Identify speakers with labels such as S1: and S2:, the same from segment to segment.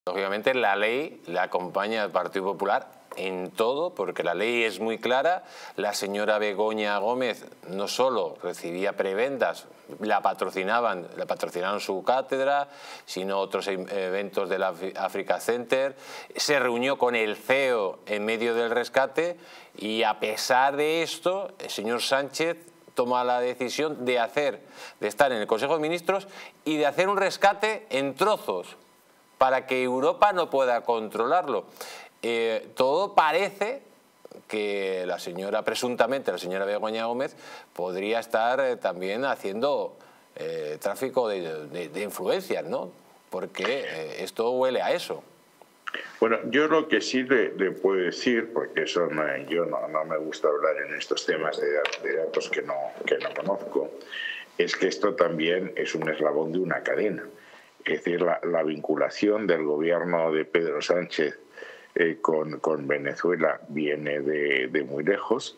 S1: Lógicamente la ley la acompaña al Partido Popular en todo, porque la ley es muy clara. La señora Begoña Gómez no solo recibía prebendas, la patrocinaron su cátedra, sino otros eventos de la Africa Center. Se reunió con el CEO en medio del rescate y, a pesar de esto, el señor Sánchez toma la decisión de estar en el Consejo de Ministros y de hacer un rescate en trozos, para que Europa no pueda controlarlo. Todo parece que presuntamente la señora Begoña Gómez, podría estar también haciendo tráfico de influencias, ¿no? Porque esto huele a eso.
S2: Bueno, yo lo que sí le puedo decir, porque eso yo no me gusta hablar en estos temas de datos que no conozco, es que esto también es un eslabón de una cadena. Es decir, la vinculación del gobierno de Pedro Sánchez con Venezuela viene de muy lejos.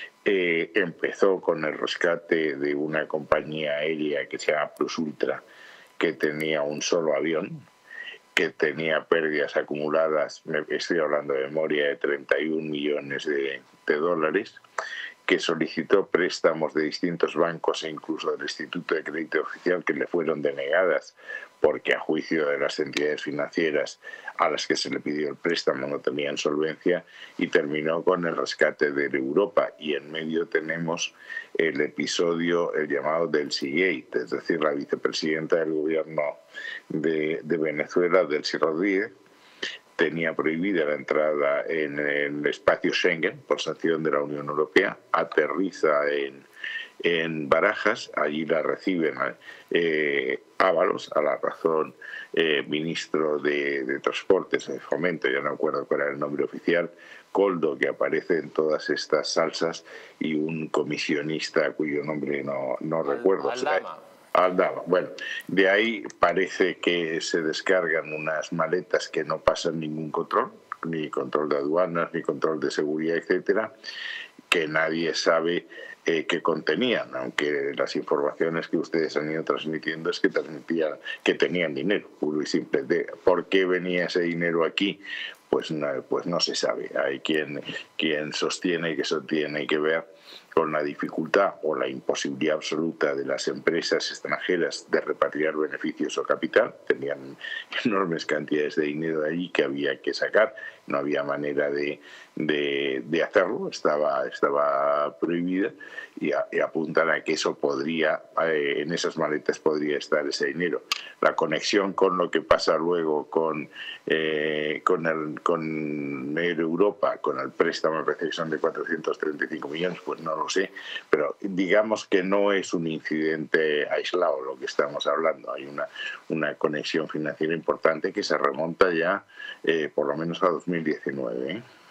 S2: Empezó con el rescate de una compañía aérea que se llama Plus Ultra, que tenía un solo avión, que tenía pérdidas acumuladas, estoy hablando de memoria, de 31 millones de dólares, que solicitó préstamos de distintos bancos e incluso del Instituto de Crédito Oficial, que le fueron denegadas porque, a juicio de las entidades financieras a las que se le pidió el préstamo, no tenían solvencia, y terminó con el rescate de Europa. Y en medio tenemos el episodio, el llamado Delcy Gate, es decir, la vicepresidenta del gobierno de Venezuela, Delcy Rodríguez, tenía prohibida la entrada en el espacio Schengen por sanción de la Unión Europea, aterriza en Barajas, allí la reciben Ábalos, a la razón ministro de Transportes, de Fomento, ya no recuerdo cuál era el nombre oficial, Coldo, que aparece en todas estas salsas, y un comisionista cuyo nombre no recuerdo. Aldama. Bueno, de ahí parece que se descargan unas maletas que no pasan ningún control, ni control de aduanas, ni control de seguridad, etcétera, que nadie sabe qué contenían, aunque las informaciones que ustedes han ido transmitiendo es que tenían dinero, puro y simple. ¿Por qué venía ese dinero aquí? Pues no se sabe. Hay quien sostiene que eso tiene que ver con la dificultad o la imposibilidad absoluta de las empresas extranjeras de repatriar beneficios o capital. Tenían enormes cantidades de dinero allí que había que sacar, no había manera de hacerlo, estaba prohibida, y apuntan a que eso podría, en esas maletas podría estar ese dinero. La conexión con lo que pasa luego con Europa, con el préstamo de recepción de 435 millones, pues no lo sé, pero digamos que no es un incidente aislado lo que estamos hablando. Hay una conexión financiera importante que se remonta ya por lo menos a 2019, ¿eh?